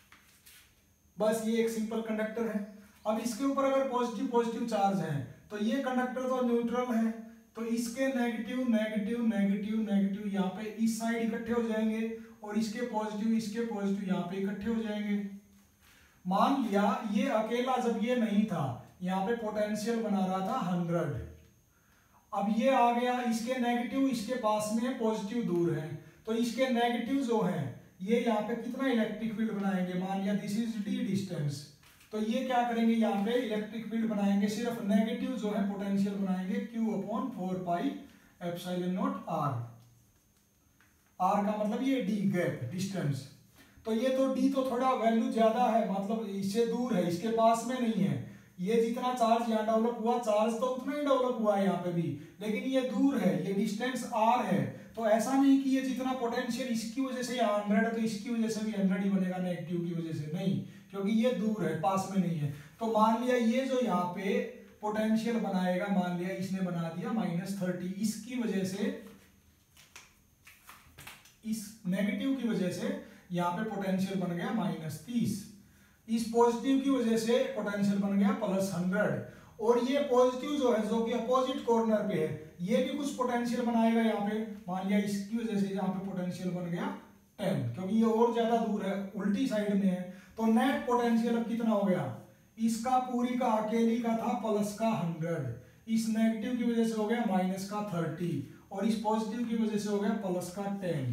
बस ये एक सिंपल कंडक्टर है। अब इसके ऊपर अगर पॉजिटिव पॉजिटिव चार्ज है तो ये कंडक्टर तो न्यूट्रल है, तो इसके नेगेटिव नेगेटिव नेगेटिव नेगेटिव यहाँ पे इस साइड इकट्ठे हो जाएंगे, और इसके पॉजिटिव यहाँ पे इकट्ठे हो जाएंगे। मान लिया ये अकेला जब ये नहीं था, यहाँ पे पोटेंशियल बना रहा था 100। अब ये आ गया, इसके नेगेटिव इसके पास में, पॉजिटिव दूर है, तो इसके नेगेटिव जो है ये यहाँ पे कितना इलेक्ट्रिक फील्ड बनाएंगे। मान लिया दिस इज d डिस्टेंस, तो ये क्या करेंगे, यहाँ पे इलेक्ट्रिक फील्ड बनाएंगे, सिर्फ नेगेटिव जो है पोटेंशियल बनाएंगे Q/4πε0r। r का मतलब ये d गैप डिस्टेंस, तो ये तो d तो थोड़ा वैल्यू ज्यादा है, मतलब इससे दूर है, इसके पास में नहीं है। ये जितना चार्ज यहाँ डेवलप हुआ, चार्ज तो उतना ही डेवलप हुआ है यहाँ पे भी, लेकिन ये दूर है, ये डिस्टेंस r है। तो ऐसा नहीं कि ये जितना पोटेंशियल इसकी वजह से यहाँ 100 है तो इसकी वजह से भी 100 ही बनेगा, नेगेटिव की वजह से नहीं, क्योंकि ये दूर है, पास में नहीं है। तो मान लिया ये जो यहाँ पे पोटेंशियल बनाएगा, मान लिया इसने बना दिया -30, इसकी वजह से, इस नेगेटिव की वजह से यहाँ पे पोटेंशियल बन गया -30, इस पॉजिटिव की वजह से पोटेंशियल बन गया +100, और ये पॉजिटिव जो है, जो कि अपोजिट कॉर्नर पे है, ये भी कुछ पोटेंशियल बनाएगा यहाँ पे। मान लिया इसकी वजह से यहाँ पे पोटेंशियल बन गया 10, क्योंकि ये और ज्यादा दूर है, उल्टी साइड में है। तो नेट पोटेंशियल अब कितना हो गया, इसका पूरी का अकेली का था +100, इस नेगेटिव की वजह से हो गया -30, और इस पॉजिटिव की वजह से हो गया +10।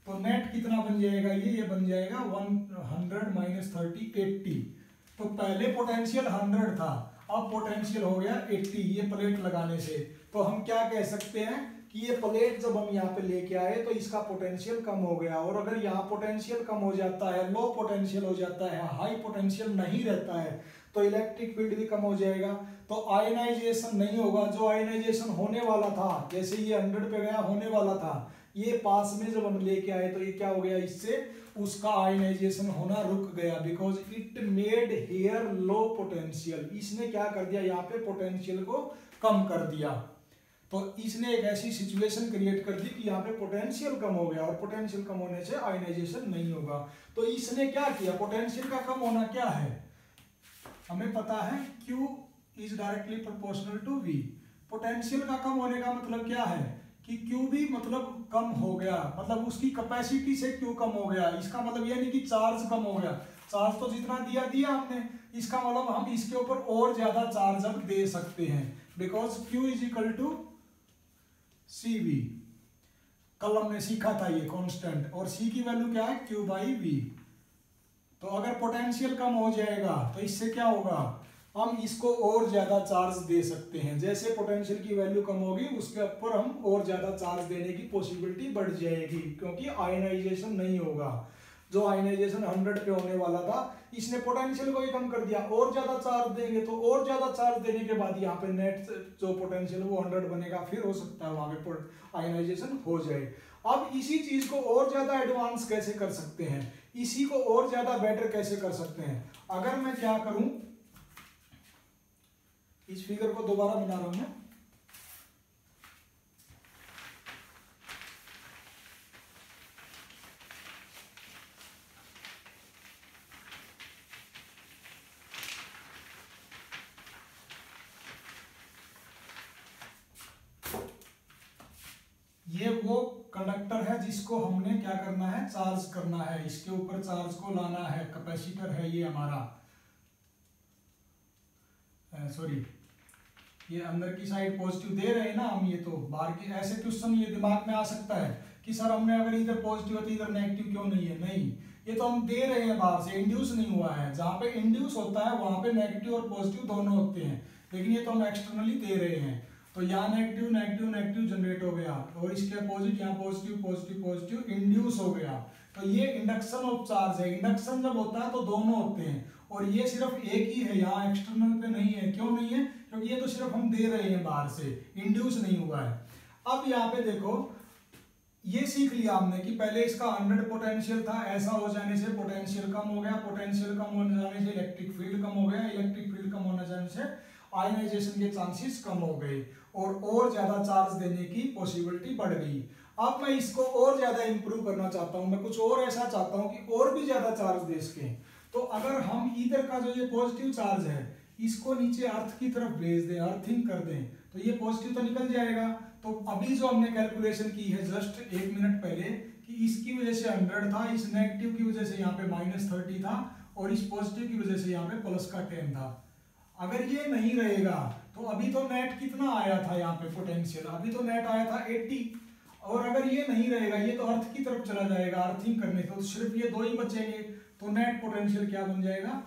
तो नेट कितना बन जाएगा, ये बन जाएगा 100 माइनस 30 80। तो पहले पोटेंशियल 100 था, अब पोटेंशियल हो गया 80 ये प्लेट लगाने से। तो हम क्या कह सकते हैं कि ये प्लेट जब हम यहाँ पे लेके आए तो इसका पोटेंशियल कम हो गया, और अगर यहाँ पोटेंशियल कम हो जाता है, लो पोटेंशियल हो जाता है, हाई पोटेंशियल नहीं रहता है, तो इलेक्ट्रिक फील्ड भी कम हो जाएगा, तो आयनाइजेशन नहीं होगा। जो आयनाइजेशन होने वाला था, जैसे ये 100 पे गया होने वाला था, ये पास में जब हम लेके आए तो ये क्या हो गया, इससे उसका आयनाइजेशन होना रुक गया, because it made here low potential. इसने क्या कर दिया, यहाँ पे पोटेंशियल को कम कर दिया। तो इसने एक ऐसी सिचुएशन क्रिएट कर दी कि यहाँ पे पोटेंशियल कम हो गया, और पोटेंशियल कम होने से आयनाइजेशन नहीं होगा। तो इसने क्या किया, पोटेंशियल का कम होना क्या है, हमें पता है Q is directly proportional to V। Potential का कम होने का मतलब क्या है कि Q भी मतलब कम हो गया, मतलब उसकी कैपेसिटी से Q कम हो गया। इसका मतलब ये नहीं कि चार्ज कम हो गया, चार्ज तो जितना दिया हमने, इसका मतलब हम इसके ऊपर और ज्यादा चार्ज अब दे सकते हैं, because Q is equal to CV। कल हमने सीखा था ये कांस्टेंट, और C की वैल्यू क्या है, Q बाई V। तो अगर पोटेंशियल कम हो जाएगा तो इससे क्या होगा, हम इसको और ज्यादा चार्ज दे सकते हैं। जैसे पोटेंशियल की वैल्यू कम होगी उसके ऊपर हम और ज्यादा चार्ज देने की पॉसिबिलिटी बढ़ जाएगी, क्योंकि आयनाइजेशन नहीं होगा। जो आयनाइजेशन 100 पे होने वाला था, इसने पोटेंशियल को ही कम कर दिया, और ज्यादा चार्ज देंगे तो और ज्यादा चार्ज देने के बाद यहाँ पे नेट जो पोटेंशियल वो 100 बनेगा, फिर हो सकता है वहां पे आयनाइजेशन हो जाए। अब इसी चीज को और ज्यादा एडवांस कैसे कर सकते हैं, इसी को और ज्यादा बेटर कैसे कर सकते हैं। अगर मैं क्या करूं, इस फिगर को दोबारा बना रहा हूं मैं, ये वो कंडक्टर है जिसको हमने क्या करना है, चार्ज करना है, इसके ऊपर चार्ज को लाना है, कैपेसिटर है ये हमारा, सॉरी ये अंदर की साइड पॉजिटिव दे रहे हैं ना हम, ये तो बाहर की। ऐसे क्वेश्चन ये दिमाग में आ सकता है कि सर हमने अगर इधर पॉजिटिव है तो इधर नेगेटिव क्यों नहीं है, नहीं, ये तो हम दे रहे हैं बाहर से, इंड्यूस नहीं हुआ है। जहां पे इंड्यूस होता है वहां पे नेगेटिव और पॉजिटिव दोनों होते हैं, लेकिन ये तो हम एक्सटर्नली दे रहे हैं। तो यहाँ नेगेटिव नेगेटिव नेगेटिव जनरेट हो गया, और इसके अपोजिट यहाँ पॉजिटिव पॉजिटिव पॉजिटिव इंड्यूस हो गया। तो ये इंडक्शन ऑफ चार्ज है। इंडक्शन जब होता है तो दोनों होते हैं, और ये सिर्फ एक ही है, यहाँ एक्सटर्नल पे नहीं है। क्यों नहीं है, क्योंकि ये तो सिर्फ हम दे रहे हैं बाहर से, इंड्यूस नहीं हुआ है। अब यहाँ पे देखो, ये सीख लिया हमने कि पहले इसका 100 पोटेंशियल था, ऐसा हो जाने से पोटेंशियल कम हो गया, पोटेंशियल कम होने जाने से इलेक्ट्रिक फील्ड कम हो गया, इलेक्ट्रिक फील्ड कम होने जाने से आयनाइजेशन के चांसेस कम हो गए, और ज्यादा चार्ज देने की पॉसिबिलिटी बढ़ गई। अब मैं इसको और ज्यादा इंप्रूव करना चाहता हूं, मैं कुछ और ऐसा चाहता हूं कि और भी ज्यादा चार्ज दे सकें। तो अगर हम इधर का जो ये पॉजिटिव चार्ज है इसको नीचे अर्थ की तरफ भेज दें, अर्थिंग कर दें, तो ये पॉजिटिव तो निकल जाएगा। तो अभी जो हमने कैलकुलेशन की है जस्ट 1 मिनट पहले, कि इसकी वजह से 100 था, इस नेगेटिव की वजह से यहाँ पे -30 था, और इस पॉजिटिव की वजह से यहाँ पे +10 था। अगर ये नहीं रहेगा तो अभी तो नेट कितना आया था यहाँ पे पोटेंशियल, अभी तो नेट आया था 80, और अगर ये नहीं रहेगा, ये तो अर्थ की तरफ चला जाएगा अर्थिंग करने, तो सिर्फ ये 2 ही बचेंगे। तो नेट पोटेंशियल क्या बन जाएगा,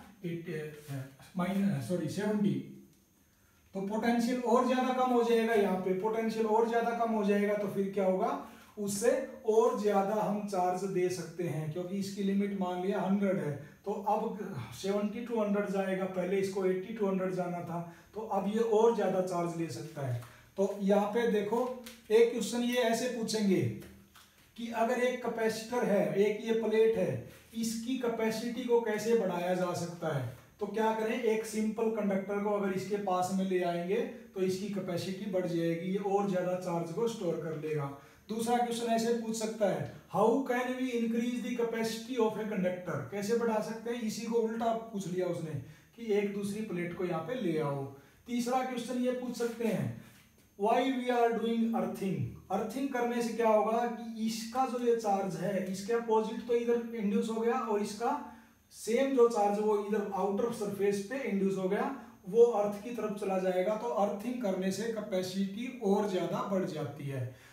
70। तो पोटेंशियल और ज्यादा कम हो जाएगा, यहाँ पे पोटेंशियल और ज्यादा कम हो जाएगा, तो फिर क्या होगा, उससे और ज्यादा हम चार्ज दे सकते हैं, क्योंकि इसकी लिमिट मान लिया 100 है। तो अब 70 to 100 जाएगा, पहले इसको 80 to 100 जाना था, तो अब ये और ज्यादा चार्ज ले सकता है। तो यहाँ पे देखो, एक क्वेश्चन ये ऐसे पूछेंगे कि अगर एक कैपेसिटर है, एक ये प्लेट है, इसकी कैपेसिटी को कैसे बढ़ाया जा सकता है। तो क्या करें, एक सिंपल कंडक्टर को अगर इसके पास में ले आएंगे तो इसकी कैपेसिटी बढ़ जाएगी, ये और ज्यादा चार्ज को स्टोर कर लेगा। दूसरा क्वेश्चन ऐसे पूछ सकता है, how can we increase the capacity of a conductor, कैसे बढ़ा सकते हैं। इसी को उल्टा पूछ लिया उसने कि एक दूसरी प्लेट को यहाँ पे ले आओ। तीसरा क्वेश्चन ये पूछ सकते हैं, Why we are doing earthing? Earthing करने से क्या होगा कि इसका जो ये चार्ज है, इसके अपोजिट तो इधर इंड्यूस हो गया, और इसका सेम जो चार्ज वो इधर आउटर सरफेस पे इंड्यूस हो गया, वो अर्थ की तरफ चला जाएगा। तो अर्थिंग करने से कैपेसिटी और ज्यादा बढ़ जाती है।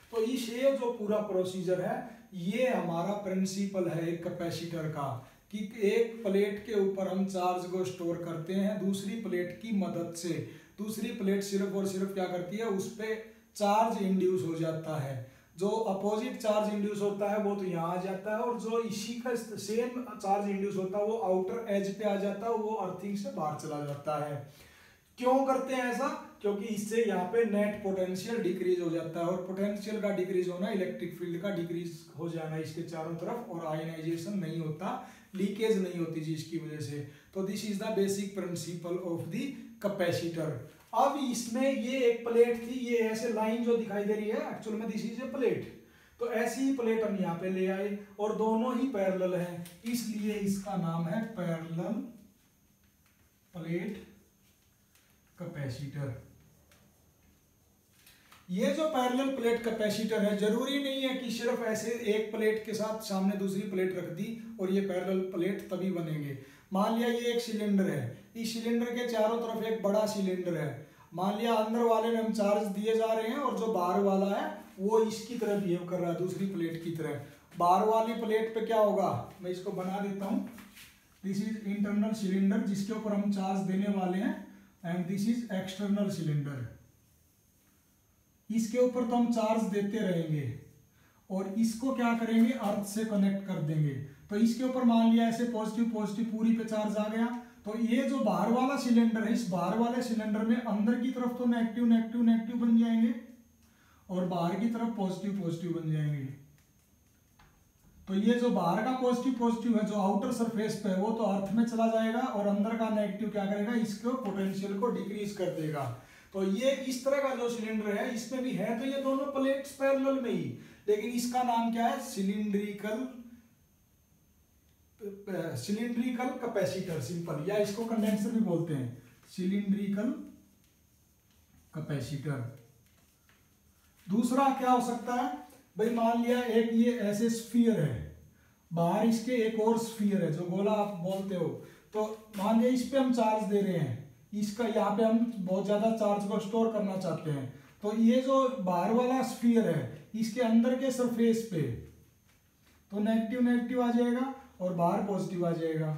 तो इस ये जो पूरा प्रोसीजर है ये हमारा प्रिंसिपल है एक कैपेसिटर का, कि एक प्लेट के ऊपर हम चार्ज को स्टोर करते हैं दूसरी प्लेट की मदद से। दूसरी प्लेट सिर्फ और सिर्फ क्या करती है, उस पर चार्ज इंड्यूस हो जाता है। जो अपोजिट चार्ज इंड्यूस होता है वो तो यहाँ आ जाता है, और जो इसी का सेम चार्ज इंड्यूस होता है वो आउटर एज पे आ जाता है, वो अर्थिंग से बाहर चला जाता है। क्यों करते हैं ऐसा? क्योंकि इससे यहाँ पे नेट पोटेंशियल डिक्रीज हो जाता है, और पोटेंशियल का डिक्रीज होना इलेक्ट्रिक फील्ड का डिक्रीज हो जाना इसके चारों तरफ, और आयनाइजेशन नहीं होता, लीकेज नहीं होती जिसकी वजह से। तो this is the basic principle of the capacitor. अब इसमें ये एक प्लेट थी, ये ऐसे लाइन जो दिखाई दे रही है एक्चुअल में दिस इज ए प्लेट। तो ऐसी ही प्लेट हम यहाँ पे ले आए और दोनों ही पैरेलल हैं, इसलिए इसका नाम है पैरेलल प्लेट कैपेसिटर। ये जो पैरेलल प्लेट कैपेसिटर है, जरूरी नहीं है कि सिर्फ ऐसे एक प्लेट के साथ सामने दूसरी प्लेट रख दी और ये पैरेलल प्लेट तभी बनेंगे। मान लिया ये एक सिलेंडर है, इस सिलेंडर के चारों तरफ एक बड़ा सिलेंडर है। मान लिया अंदर वाले में हम चार्ज दिए जा रहे हैं और जो बाहर वाला है वो इसकी तरह बिहेव कर रहा है, दूसरी प्लेट की तरह। बाहर वाली प्लेट पे क्या होगा, मैं इसको बना देता हूं। दिस इज इंटरनल सिलेंडर जिसके ऊपर हम चार्ज देने वाले हैं, and this is external cylinder. इसके ऊपर तो हम चार्ज देते रहेंगे और इसको क्या करेंगे, अर्थ से कनेक्ट कर देंगे। तो इसके ऊपर मान लिया ऐसे पॉजिटिव पॉजिटिव पूरी पे चार्ज आ गया, तो ये जो बाहर वाला सिलेंडर है, इस बाहर वाले सिलेंडर में अंदर की तरफ तो नेगेटिव नेगेटिव नेगेटिव बन जाएंगे और बाहर की तरफ पॉजिटिव पॉजिटिव बन जाएंगे। तो ये जो बाहर का पॉजिटिव पॉजिटिव है जो आउटर सरफेस पे है वो तो अर्थ में चला जाएगा, और अंदर का नेगेटिव क्या करेगा, इसको पोटेंशियल को डिक्रीज कर देगा। तो ये इस तरह का जो सिलेंडर है इसमें भी है, तो ये दोनों प्लेट्स पैरेलल में ही, लेकिन इसका नाम क्या है, सिलिंड्रिकल कैपेसिटर, सिंपल, या इसको कंडेंसर भी बोलते हैं, सिलिंड्रिकल कैपेसिटर। दूसरा क्या हो सकता है भाई, मान लिया एक ये ऐसे स्फीयर है, बाहर इसके एक और स्फीयर है जो गोला आप बोलते हो। तो मान लिया इस पे हम चार्ज दे रहे हैं, इसका यहाँ पे हम बहुत ज्यादा चार्ज को स्टोर करना चाहते हैं। तो ये जो बाहर वाला स्फीयर है इसके अंदर के सरफेस पे तो नेगेटिव नेगेटिव आ जाएगा और बाहर पॉजिटिव आ जाएगा।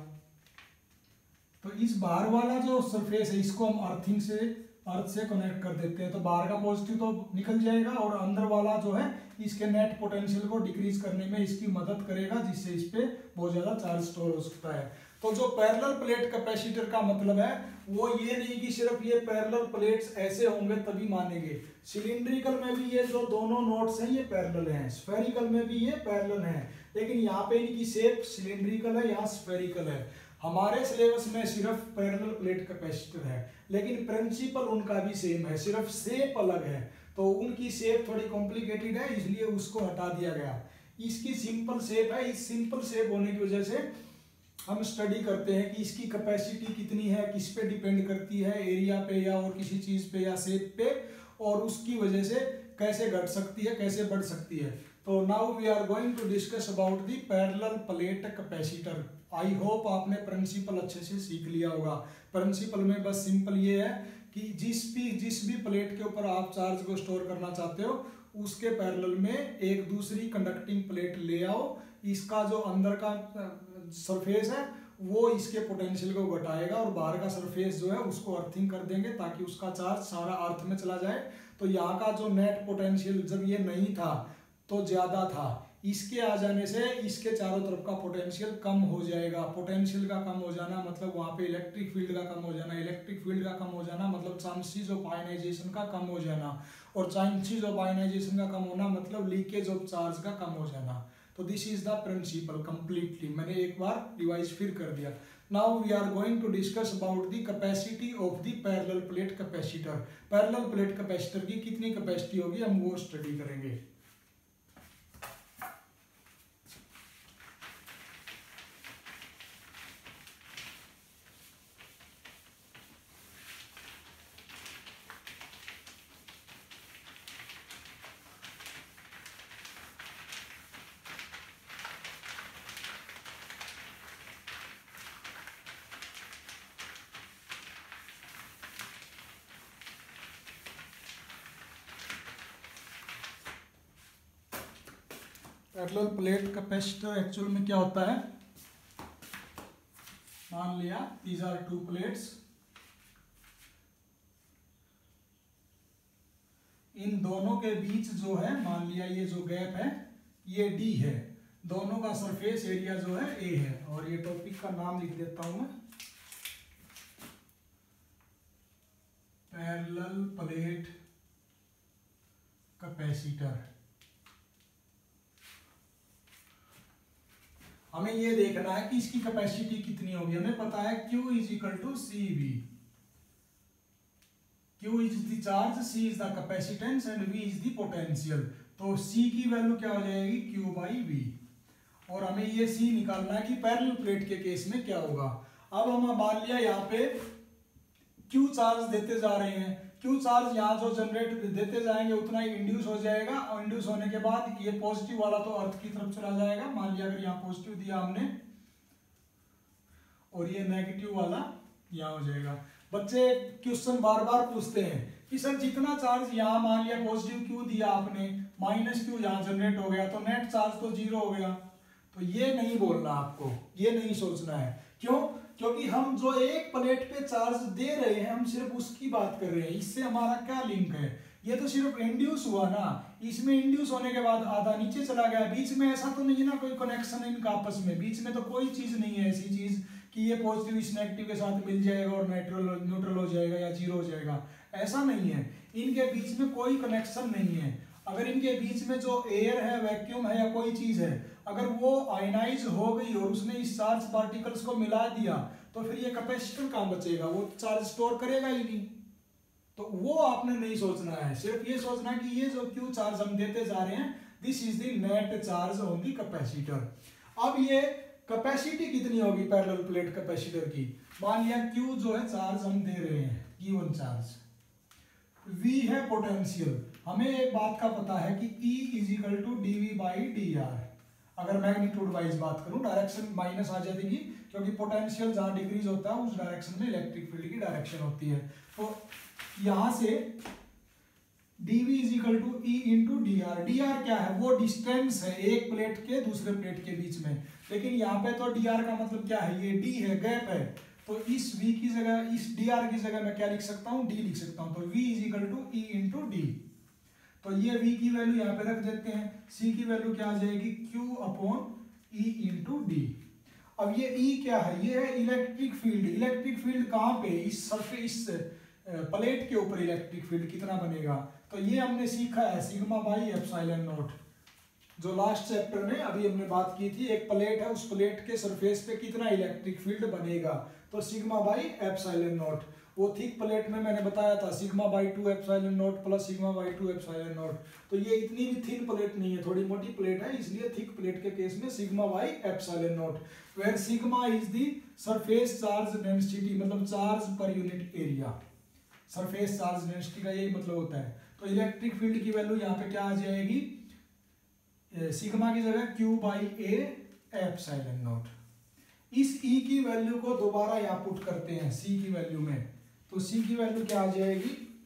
तो इस बाहर वाला जो सरफेस है इसको हम अर्थ से कनेक्ट कर देते हैं, तो बाहर का पॉजिटिव तो निकल जाएगा और अंदर वाला जो है इसके नेट पोटेंशियल को डिक्रीज करने में इसकी मदद करेगा, जिससे इस पे बहुत ज्यादा चार्ज स्टोर हो सकता है। तो जो पैरेलल प्लेट कैपेसिटर का मतलब है वो ये नहीं कि सिर्फ ये पैरेलल प्लेट्स ऐसे होंगे तभी मानेंगे। सिलिंड्रिकल में भी ये जो दोनों नोड्स हैं ये पैरेलल हैं, स्फेरिकल में भी ये पैरेलल हैं, लेकिन यहाँ पे इनकी शेप सिलिंड्रिकल है, यहाँ स्फेरिकल है। हमारे सिलेबस में सिर्फ पैरेलल प्लेट कैपेसिटर है, लेकिन प्रिंसिपल उनका भी सेम है, सिर्फ शेप अलग है। तो उनकी शेप थोड़ी कॉम्प्लिकेटेड है इसलिए उसको हटा दिया गया। इसकी सिंपल शेप है, इस सिंपल शेप होने की वजह से हम स्टडी करते हैं कि इसकी कैपेसिटी कितनी है, किस पे डिपेंड करती है, एरिया पे या और किसी चीज पे या शेप पे, और उसकी वजह से कैसे घट सकती है, कैसे बढ़ सकती है। तो now we are going to discuss about the parallel plate capacitor. I hope आपने प्रिंसिपल अच्छे से सीख लिया होगा। प्रिंसिपल में बस सिंपल ये है कि जिस भी प्लेट के ऊपर आप चार्ज को स्टोर करना चाहते हो उसके पैरेलल में एक दूसरी कंडक्टिंग प्लेट ले आओ, इसका जो अंदर का सरफेस है वो इसके पोटेंशियल को घटाएगा और बाहर का सरफेस जो है उसको अर्थिंग कर देंगे ताकि उसका चार्ज सारा अर्थ में चला जाए। तो यहाँ का जो नेट पोटेंशियल जब ये नहीं था तो ज्यादा था, इसके आ जाने से इसके चारों तरफ का पोटेंशियल कम हो जाएगा। पोटेंशियल का कम हो जाना मतलब वहाँ पे इलेक्ट्रिक फील्ड का कम हो जाना, इलेक्ट्रिक फील्ड का कम हो जाना मतलब चांसेस ऑफ आयनाइजेशन का कम हो जाना, और चांसेस ऑफ आयनाइजेशन का कम होना मतलब लीकेज ऑफ चार्ज का कम हो जाना। तो this is the principle completely, मैंने एक बार रिवाइज फिर कर दिया। Now we are going to discuss about the capacity of the parallel plate capacitor. Parallel plate capacitor की कितनी कैपेसिटी होगी हम वो स्टडी करेंगे। पैरेलल प्लेट कैपेसिटर एक्चुअल में क्या होता है, मान लिया दीज आर टू प्लेट्स, इन दोनों के बीच जो है मान लिया ये जो गैप है ये d है, दोनों का सरफेस एरिया जो है a है, और ये टॉपिक का नाम लिख देता हूं मैं, पैरेलल प्लेट कैपेसिटर। हमें ये देखना है कि इसकी कैपेसिटी कितनी होगी, हमें पता है Q is equal to C V, Q is the charge, C is the capacitance and V is the potential. तो C की वैल्यू क्या हो जाएगी Q बाई V, और हमें ये C निकालना है कि पैरेलल प्लेट के केस में क्या होगा। अब हम मान लिया यहाँ पे Q चार्ज देते जा रहे हैं, Q चार्ज यहाँ जो जनरेट देते जाएंगे उतना ही इंड्यूस हो जाएगा, और इंड्यूस होने के बाद ये पॉजिटिव वाला तो अर्थ की तरफ चला जाएगा, मान लिया अगर यहाँ पॉजिटिव दिया हमने, और ये नेगेटिव वाला यहाँ हो जाएगा। बच्चे क्वेश्चन बार बार पूछते हैं कि सर जितना चार्ज यहाँ मान लिया पॉजिटिव Q दिया आपने, माइनस Q यहाँ जनरेट हो गया तो नेट चार्ज तो जीरो हो गया। तो ये नहीं बोलना आपको, ये नहीं सोचना है। क्यों? क्योंकि हम जो एक प्लेट पे चार्ज दे रहे हैं हम सिर्फ उसकी बात कर रहे हैं, इससे हमारा क्या लिंक है, ये तो सिर्फ इंड्यूस हुआ ना, इसमें इंड्यूस होने के बाद आधा नीचे चला गया, बीच में ऐसा तो नहीं ना कोई कनेक्शन है इनका आपस में, बीच में तो कोई चीज नहीं है ऐसी चीज कि ये पॉजिटिव इस नेगेटिव के साथ मिल जाएगा और न्यूट्रल हो जाएगा या जीरो हो जाएगा, ऐसा नहीं है। इनके बीच में कोई कनेक्शन नहीं है। अगर इनके बीच में जो एयर है, वैक्यूम है या कोई चीज है, अगर वो आयनाइज हो गई और उसने इस चार्ज पार्टिकल्स को मिला दिया तो फिर ये कैपेसिटर कहाँ बचेगा, वो चार्ज स्टोर करेगा ही नहीं। तो वो आपने नहीं सोचना है, सिर्फ ये सोचना है कि ये जो Q चार्ज हम देते जा रहे हैं this is the net charge on the capacitor. अब ये कैपेसिटी कितनी होगी पैरेलल प्लेट कैपेसिटर की, मान लिया Q जो है चार्ज हम दे रहे हैं, गिवन चार्ज, V है पोटेंशियल। हमें एक बात का पता है कि E is equal to dV by dr। अगर मैग्नीट्यूड वाइज बात करूं डायरेक्शन माइनस आ जाएगी, क्योंकि पोटेंशियल जहां डिक्रीज होता है उस डायरेक्शन में इलेक्ट्रिक फील्ड की डायरेक्शन होती है। तो यहां से dV is equal to E into dr। dr क्या है, वो डिस्टेंस है एक प्लेट के दूसरे प्लेट के बीच में, लेकिन यहाँ पे तो dr का मतलब क्या है, ये d है, गैप है। तो इस v की जगह, इस dr की जगह मैं क्या लिख सकता हूँ, d लिख सकता हूँ। तो v is equal to E into D. तो ये v की वैल्यू यहाँ पे रख देते हैं, c की वैल्यू क्या आ जाएगी q upon E into D. अब ये E क्या है, ये है इलेक्ट्रिक फील्ड। इलेक्ट्रिक फील्ड कहाँ पे, इस सरफेस प्लेट के ऊपर इलेक्ट्रिक फील्ड कितना बनेगा, तो ये हमने सीखा है सिग्मा बाई एप्सिलॉन नॉट, जो लास्ट चैप्टर में अभी हमने बात की थी। एक प्लेट है, उस प्लेट के सरफेस पे कितना इलेक्ट्रिक फील्ड बनेगा, तो सिग्मा बाई एप्सिलॉन नॉट। वो थिक प्लेट में मैंने बताया था sigma by 2 epsilon naught plus sigma by 2 epsilon naught. तो ये इतनी भी थिन प्लेट नहीं है, थोड़ी मोटी प्लेट है, इसलिए थिक प्लेट के केस में sigma by epsilon naught, where sigma is the surface charge density, मतलब charge per unit area. Surface charge density का यही मतलब होता है। तो इलेक्ट्रिक फील्ड की वैल्यू यहाँ पे क्या आ जाएगी, सिग्मा की जगह Q by A epsilon naught. इस E की वैल्यू को दोबारा यहाँ पुट करते हैं C की वैल्यू में, तो C की वैल्यू क्या आ जाएगी,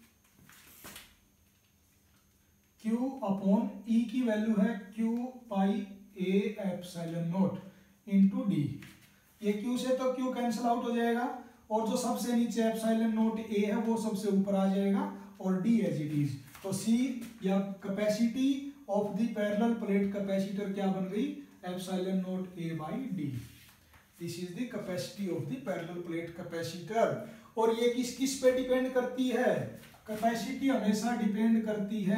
Q अपॉन E की वैल्यू है Q by A epsilon naught into D. ये Q से तो Q कैंसिल आउट हो जाएगा, और जो सबसे नीचे एप्सिलॉन नॉट A है वो सबसे ऊपर आ जाएगा, और D एज इट इज। तो C या capacity of the parallel plate capacitor क्या बन गई, epsilon naught A by D। This is the capacity of the parallel plate capacitor. और ये किस किस पे डिपेंड करती है, कैपेसिटी हमेशा डिपेंड करती है,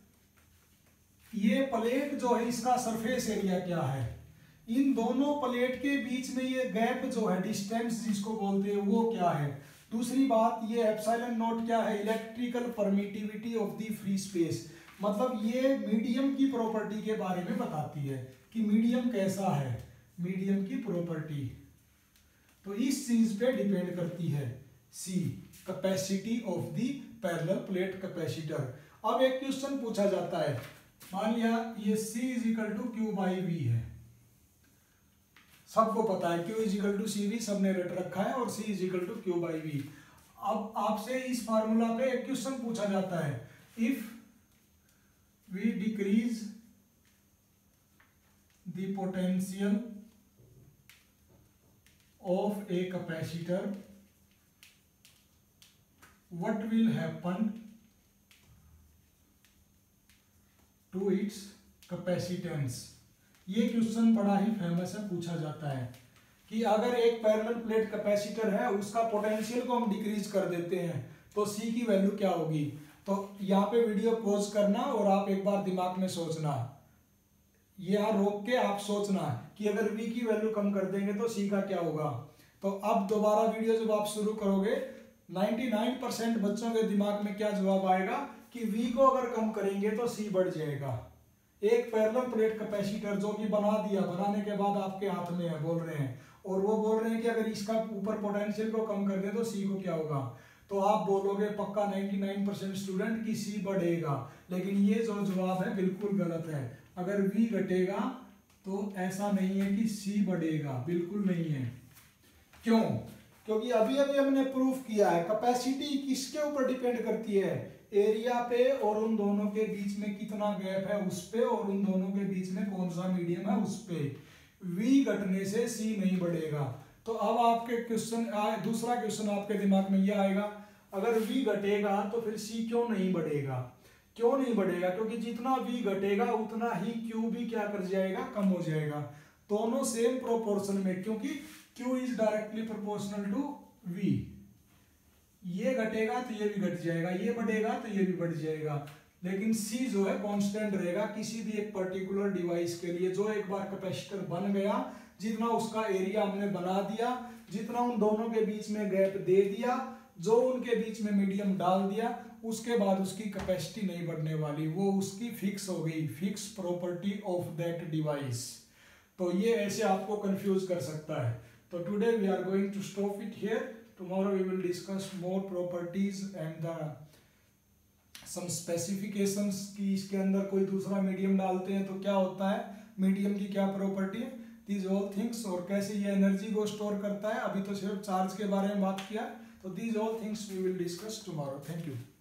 ये प्लेट जो है इसका सरफेस एरिया क्या है, इन दोनों प्लेट के बीच में ये गैप जो है, डिस्टेंस जिसको बोलते हैं, वो क्या है। दूसरी बात, ये एप्सिलॉन नॉट क्या है, electrical permittivity of the free space, मतलब ये मीडियम की प्रॉपर्टी के बारे में बताती है कि मीडियम कैसा है, मीडियम की प्रॉपर्टी। तो इस चीज पे डिपेंड करती है C, capacity of the parallel plate capacitor. अब एक क्वेश्चन पूछा जाता है, मान लिया ये C is equal to Q by V है, सबको पता है Q is equal to CV, सबने रट रखा है, और C is equal to Q by V। अब आपसे इस फार्मूला पे एक क्वेश्चन पूछा जाता है, if we decrease the potential of a capacitor, what will happen to its capacitance। ये क्वेश्चन बड़ा ही फेमस है, पूछा जाता है कि अगर एक पैरेलल प्लेट कैपेसिटर है, उसका पोटेंशियल को हम डिक्रीज कर देते हैं तो सी की वैल्यू क्या होगी। तो यहाँ पे वीडियो पॉज करना और आप एक बार दिमाग में सोचना, यहाँ रोक के आप सोचना कि अगर V की वैल्यू कम कर देंगे तो C का क्या होगा। तो अब दोबारा वीडियो जब आप शुरू करोगे 99% बच्चों के दिमाग में क्या जवाब आएगा कि V को अगर कम करेंगे तो C बढ़ जाएगा। एक पैरेलल प्लेट कैपेसिटर जो कि बना दिया, बनाने के बाद आपके हाथ में है, बोल रहे हैं, और वो बोल रहे हैं कि अगर इसका ऊपर पोटेंशियल को कम कर दे तो C को क्या होगा। तो आप बोलोगे पक्का 99% स्टूडेंट कि C बढ़ेगा, लेकिन ये जो जवाब है बिल्कुल गलत है। अगर V घटेगा तो ऐसा नहीं है कि C बढ़ेगा, बिल्कुल नहीं है। क्यों? क्योंकि अभी अभी हमने प्रूफ किया है कैपेसिटी किसके ऊपर डिपेंड करती है, एरिया पे और उन दोनों के बीच में कितना गैप है उस पे, और उन दोनों के बीच में कौन सा मीडियम है उस पे। V घटने से C नहीं बढ़ेगा। तो अब आपके दूसरा क्वेश्चन आपके दिमाग में ये आएगा, अगर V घटेगा तो फिर C क्यों नहीं बढ़ेगा। क्यों नहीं बढ़ेगा? क्योंकि जितना V घटेगा उतना ही Q भी क्या कर जाएगा, कम हो जाएगा। दोनों सेम प्रोपोर्शन में, क्योंकि Q is directly proportional to V। ये घटेगा तो ये भी घट जाएगा, ये बढ़ेगा तो ये भी बढ़ जाएगा, लेकिन C जो है कांस्टेंट रहेगा किसी भी एक पर्टिकुलर डिवाइस के लिए। जो एक बार कैपेसिटर बन गया, जितना उसका एरिया हमने बना दिया, जितना उन दोनों के बीच में गैप दे दिया, जो उनके बीच में मीडियम डाल दिया, उसके बाद उसकी कैपेसिटी नहीं बढ़ने वाली, वो उसकी फिक्स हो गई, fix property of that device. तो ये ऐसे आपको कंफ्यूज कर सकता है। तो today we are going to stop it here. Tomorrow we will discuss more properties and the some specifications कि इसके अंदर कोई दूसरा मीडियम डालते हैं तो क्या होता है, मीडियम की क्या प्रॉपर्टी है, दीज ऑल थिंग्स, और कैसे ये एनर्जी को स्टोर करता है। अभी तो सिर्फ चार्ज के बारे में बात किया, तो these all things we will discuss tomorrow. Thank you.